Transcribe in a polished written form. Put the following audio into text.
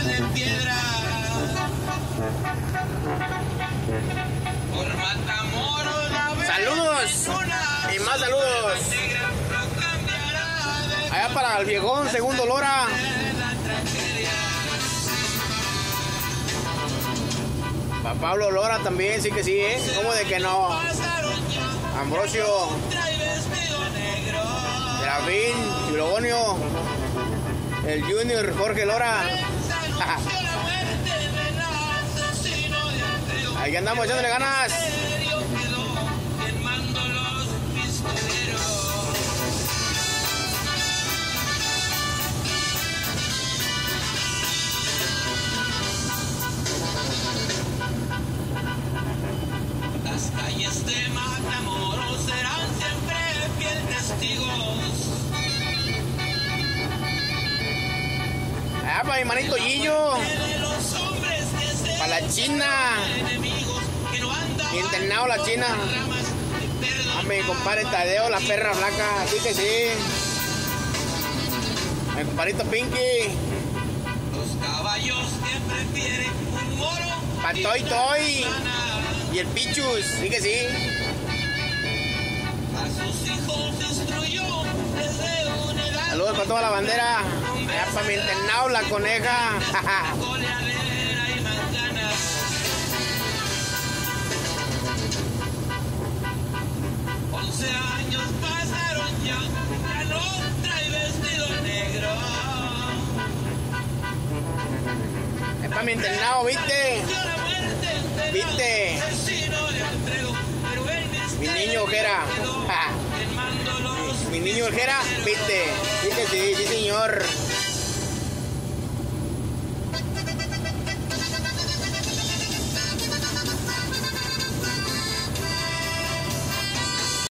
de piedra. Por Matamoros la vez Saludos y más saludos. Allá para el viejón, segundo Lora. Para Pablo Lora también, sí que sí, ¿eh? ¿Cómo de que no? Ambrosio, Gravin, Logonio, el Junior, Jorge Lora. Ahí andamos echándole ganas. Las calles de Matamoros serán siempre fiel testigos. Ah, para mi manito Gillo. Para la China. Y internado la China. A mi compadre Tadeo, la perra blanca. Así que sí. A mi compadrito Pinky. Los caballos que prefieren un moro. Pa' Toy Toy. Y el Pichus, sí que sí. A sus hijos destruyó desde una edad. Saludos para toda la bandera. Allá para mi internado, la coneja. Coleadera y más ganas. 11 años pasaron ya no trae vestido negro. Es para mi internado, ¿viste? ¿Viste? Mi niño Ojera. Mi niño Ojera, ¿viste? Sí que sí, sí señor.